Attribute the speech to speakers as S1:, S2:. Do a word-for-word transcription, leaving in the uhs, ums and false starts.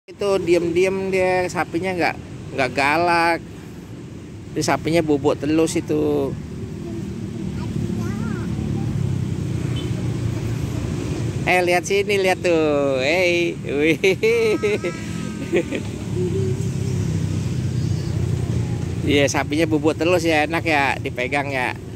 S1: Itu diem-diem dia, sapinya nggak nggak galak. Itu sapinya bobok telus itu. Eh lihat sini, lihat tuh. Hey, wih. Iya, sapinya bobok telus ya, enak ya dipegang ya.